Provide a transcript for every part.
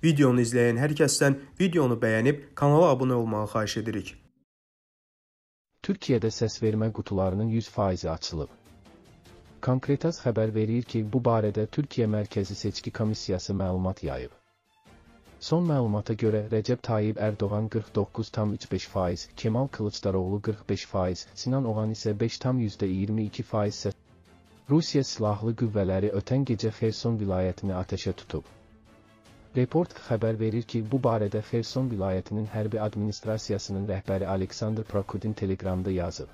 Videonu izləyən hər kəsdən videonu bəyənib kanala abunə olmağı xahiş edirik. Türkiyədə səsvermə qutularının 100% açılıb. Konkretas xəbər verir ki, bu barədə Türkiyə Mərkəzi Seçki Komissiyası məlumat yayıb. Son məlumata görə Rəcəb Tayyib Ərdoğan 49,35%, Kemal Kılıçdaroğlu 45%, Sinan Oğan isə 5,22% Rusiya Silahlı Qüvvələri ötən gecə Xerson vilayətini atəşə tutub. Report xəbər verir ki, bu barədə Xerson vilayətinin hərbi administrasiyasının rəhbəri Aleksandr Prokudin Telegramda yazıb.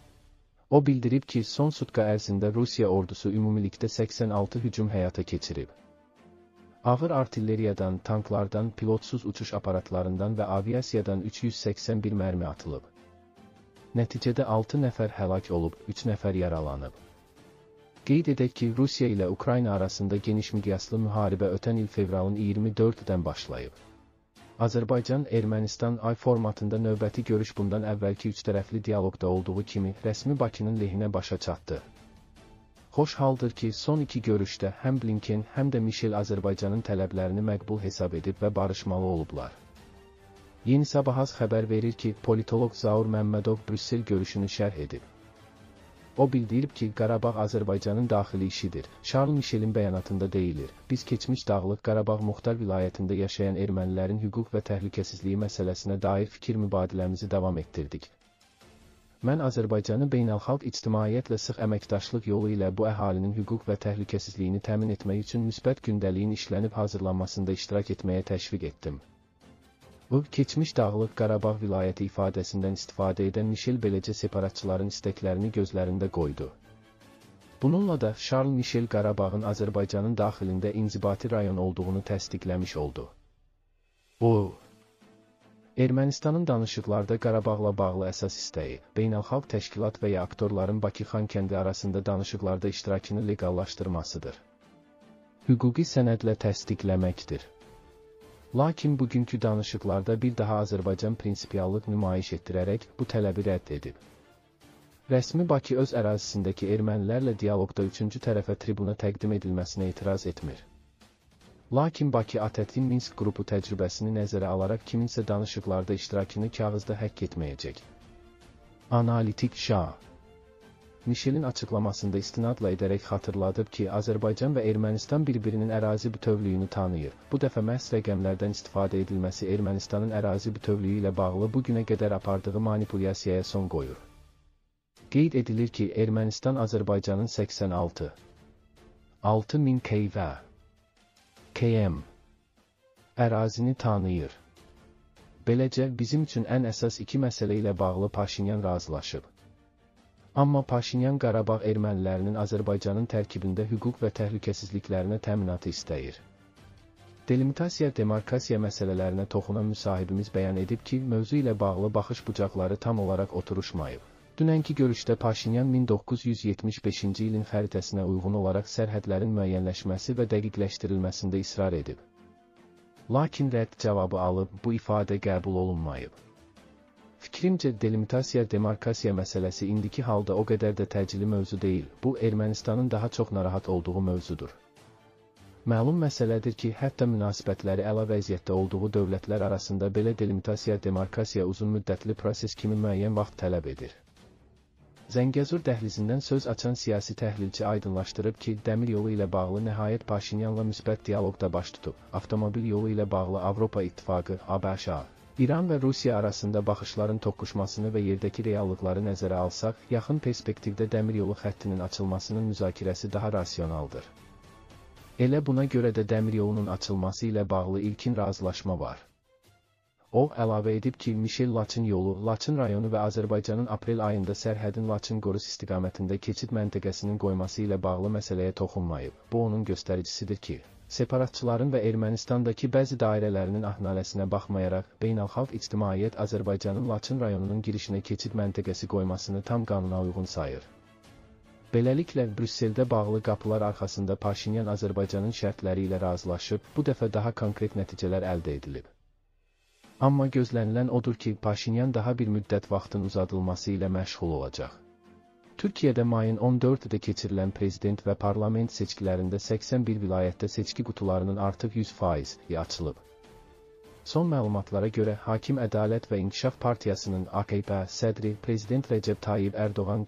O bildirib ki, son sutka ərzində Rusiya ordusu ümumilikdə 86 hücum həyata keçirib. Ağır artilleriyadan, tanklardan, pilotsuz uçuş aparatlarından və aviasiyadan 381 mərmi atılıb. Nəticədə 6 nəfər həlak olub, 3 nəfər yaralanıb. Qeyd edək ki, Rusiya ilə Ukrayna arasında geniş miqyaslı müharibə ötən il fevralın 24-dən başlayıb. Azərbaycan-Ermənistan ay formatında növbəti görüş bundan əvvəlki üçtərəfli dialoqda olduğu kimi rəsmi Bakının lehinə başa çatdı. Xoş haldır ki, son iki görüşdə həm Blinken, həm də Mişel Azərbaycanın tələblərini məqbul hesab edib və barışmalı olublar. Yeni Sabahaz xəbər verir ki, politoloq Zaur Məmmədov Brüssel görüşünü şərh edib. O bildirib ki, Qarabağ Azərbaycanın daxili işidir. Charles Michelin bəyanatında deyilir, biz keçmiş Dağlıq Qarabağ Muxtar vilayətində yaşayan ermənilərin hüquq və təhlükəsizliyi məsələsinə dair fikir mübadiləmizi davam etdirdik. Mən Azərbaycanı beynəlxalq ictimaiyyətlə sıx əməkdaşlıq yolu ilə bu əhalinin hüquq və təhlükəsizliyini təmin etmək üçün müsbət gündəliyin işlənib hazırlanmasında iştirak etməyə təşviq etdim. Bu, keçmiş Dağlıq Qarabağ vilayəti ifadəsindən istifadə edən Michel beləcə separatçıların istəklərini gözlərində qoydu. Bununla da Charles Michel Qarabağın Azərbaycanın daxilində inzibati rayon olduğunu təsdiqləmiş oldu. O, Ermənistanın danışıqlarda Qarabağla bağlı əsas istəyi, beynəlxalq təşkilat və ya aktorların Bakı-Xankəndi arasında danışıqlarda iştirakını legallaşdırmasıdır. Hüquqi sənədlə təsdiqləməkdir. Lakin bugünkü danışıqlarda bir daha Azərbaycan prinsipiallıq nümayiş etdirərək bu tələbi rədd edib. Rəsmi Bakı öz ərazisindəki ermənilərlə dialoqda üçüncü tərəfə tribuna təqdim edilməsinə etiraz etmir. Lakin Bakı ATƏT-in Minsk qrupu təcrübəsini nəzərə alaraq kiminsə danışıqlarda iştirakını kağızda həkk etməyəcək. Analitik Şah Michelin açıqlamasında istinadla edərək xatırladıb ki, Azərbaycan və Ermənistan bir-birinin ərazi bütövlüyünü tanıyır. Bu dəfə məhz rəqəmlərdən istifadə edilməsi Ermənistanın ərazi bütövlüyü ilə bağlı bugünə qədər apardığı manipulyasiyaya son qoyur. Qeyd edilir ki, Ermənistan Azərbaycanın 86,6000 km ərazini tanıyır. Beləcə, bizim üçün ən əsas iki məsələ ilə bağlı Paşinyan razılaşıb. Amma Paşinyan Qarabağ ermənilərinin Azərbaycanın tərkibində hüquq və təhlükəsizliklərinə təminatı istəyir. Delimitasiya, demarkasiya məsələlərinə toxunan müsahibimiz bəyan edib ki, mövzu ilə bağlı baxış bucaqları tam olaraq oturuşmayıb. Dünənki görüşdə Paşinyan 1975-ci ilin xəritəsinə uyğun olaraq sərhədlərin müəyyənləşməsi və dəqiqləşdirilməsində israr edib. Lakin rədd cavabı alıb, bu ifadə qəbul olunmayıb. Fikrimcə, delimitasiya, demarkasiya məsələsi indiki halda o qədər də təcili mövzu deyil, bu Ermənistanın daha çox narahat olduğu mövzudur. Məlum məsələdir ki, hətta münasibətləri əla vəziyyətdə olduğu dövlətlər arasında belə delimitasiya, demarkasiya uzun müddətli proses kimi müəyyən vaxt tələb edir. Zəngəzur dəhlizindən söz açan siyasi təhlilçi aydınlaşdırıb ki, dəmir yolu ilə bağlı nəhayət Paşinyanla müsbət dialoqda baş tutub, avtomobil yolu ilə bağlı Avropa İttifaqı, ABŞ, İran və Rusiya arasında baxışların toqquşmasını və yerdəki reallıqları nəzərə alsaq, yaxın perspektivdə dəmir yolu xəttinin açılmasının müzakirəsi daha rasionaldır. Elə buna görə də dəmir yolunun açılması ilə bağlı ilkin razılaşma var. O, əlavə edib ki, Mişel Laçın yolu, Laçın rayonu və Azərbaycanın aprel ayında sərhədin Laçın-Qorus istiqamətində keçid məntəqəsinin qoyması ilə bağlı məsələyə toxunmayıb. Bu onun göstəricisidir ki, separatçıların və Ermənistandakı bəzi dairələrinin ahnaləsinə baxmayaraq, beynəlxalq ictimaiyyət Azərbaycanın Laçın rayonunun girişinə keçid məntəqəsi qoymasını tam qanuna uyğun sayır. Beləliklə, Brüsseldə bağlı qapılar arxasında Paşinyan Azərbaycanın şərtləri ilə razılaşıb, bu dəfə daha konkret nəticələr əldə edilib. Amma gözlənilən odur ki, Paşinyan daha bir müddət vaxtın uzadılması ilə məşğul olacaq. Türkiyədə mayın 14-də keçirilən prezident və parlament seçkilərində 81 vilayətdə seçki qutularının artıq 100% açılıb. Son məlumatlara görə Hakim Ədalət və İnkişaf Partiyasının AKP sədri Prezident Recep Tayyip Erdoğan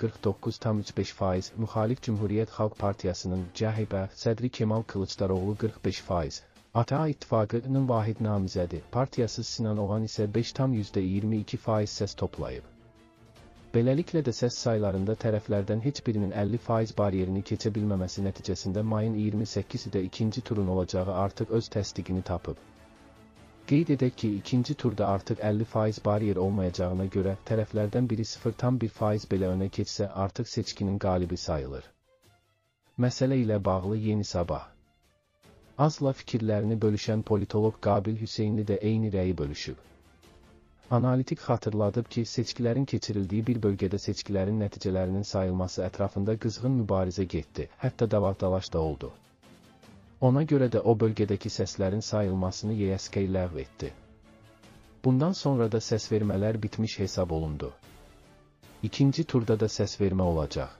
49,3%, müxalif Cümhuriyyət Xalq Partiyasının CHP sədri Kemal Kılıçdaroğlu 45%, ATA İttifaqının vahid namizədi partiyası Sinan Oğan isə 5,22% səs toplayıb. Beləliklə də səs saylarında tərəflərdən heç birinin 50% baryerini keçə bilməməsi nəticəsində mayın 28-də ikinci turun olacağı artıq öz təsdiqini tapıb. Qeyd edək ki, ikinci turda artıq 50% baryer olmayacağına görə tərəflərdən biri 0,1% belə önə keçsə artıq seçkinin qalibi sayılır. Məsələ ilə bağlı Yeni Sabah. Azla fikirlərini bölüşən politoloq Qabil Hüseynli də eyni rəyi bölüşüb. Analitik xatırladıb ki, seçkilərin keçirildiyi bir bölgədə seçkilərin nəticələrinin sayılması ətrafında qızğın mübarizə getdi, hətta davadalaş da oldu. Ona görə də o bölgədəki səslərin sayılmasını YSK ləğv etdi. Bundan sonra da səsvermələr bitmiş hesab olundu. İkinci turda da səsvermə olacaq.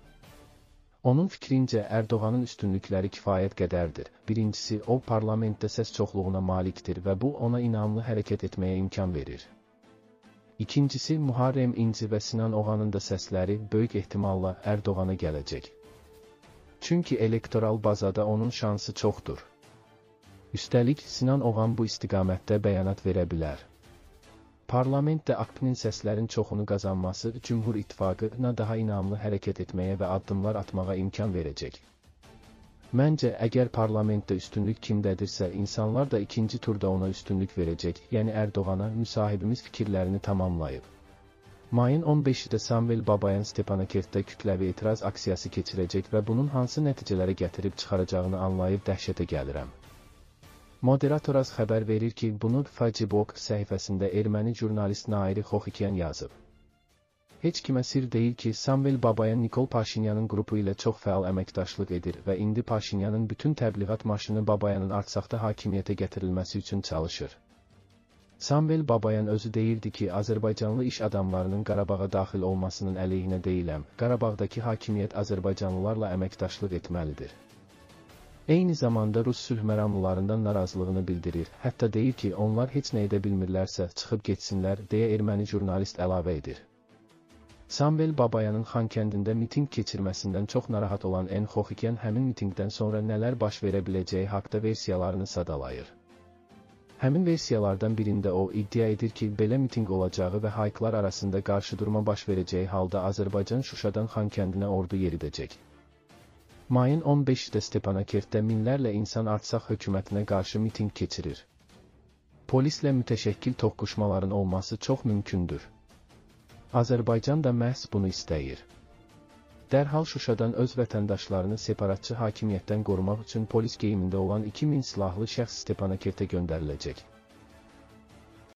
Onun fikrincə Erdoğanın üstünlükləri kifayət qədərdir. Birincisi, o parlamentdə səs çoxluğuna malikdir və bu ona inamlı hərəkət etməyə imkan verir. İkincisi, Muharrem İnci və Sinan Oğanın da səsləri böyük ehtimalla Erdoğana gələcək. Çünki elektoral bazada onun şansı çoxdur. Üstəlik, Sinan Oğan bu istiqamətdə bəyanat verə bilər. Parlamentdə AKP-nin səslərin çoxunu qazanması Cümhur İttifaqına daha inamlı hərəkət etməyə və addımlar atmağa imkan verəcək. Məncə, əgər parlamentdə üstünlük kimdədirsə, insanlar da ikinci turda ona üstünlük verəcək, yəni Erdoğana. Müsahibimiz fikirlərini tamamlayıb. Mayın 15-də Samvel Babayan Stepanakert-də kütləvi etiraz aksiyası keçirəcək və bunun hansı nəticələrə gətirib çıxaracağını anlayıb dəhşətə gəlirəm. Moderatoraz xəbər verir ki, bunu Facebook səhifəsində erməni jurnalist Nairi Xoxikyan yazıb. Heç kimə sir deyil ki, Samvel Babayan Nikol Paşinyanın qrupu ilə çox fəal əməkdaşlıq edir və indi Paşinyanın bütün təbliğat maşını Babayanın Artsaqda hakimiyyətə gətirilməsi üçün çalışır. Samvel Babayan özü deyirdi ki, Azərbaycanlı iş adamlarının Qarabağa daxil olmasının əleyhinə deyiləm, Qarabağdakı hakimiyyət Azərbaycanlılarla əməkdaşlıq etməlidir. Eyni zamanda Rus sülh məramlılarından narazılığını bildirir, hətta deyir ki, onlar heç nə edə bilmirlərsə çıxıb getsinlər, deyə erməni jurnalist əlavə edir. Samvel Babayanın Xankəndində miting keçirməsindən çox narahat olan N. Xoxikyan həmin mitingdən sonra nələr baş verə biləcəyi haqda versiyalarını sadalayır. Həmin versiyalardan birində o iddia edir ki, belə miting olacağı və hayklar arasında qarşıdurma baş verəcəyi halda Azərbaycan Şuşadan Xankəndinə ordu yeridəcək. Mayın 15-də Stepanakert-də minlərlə insan Artsaq hökumətinə qarşı miting keçirir. Polislə mütəşəkkil toqquşmaların olması çox mümkündür. Azərbaycan da məhz bunu istəyir. Dərhal Şuşadan öz vətəndaşlarını separatçı hakimiyyətdən qorumaq üçün polis geyimində olan 2000 silahlı şəxs Stepanakert-ə göndəriləcək.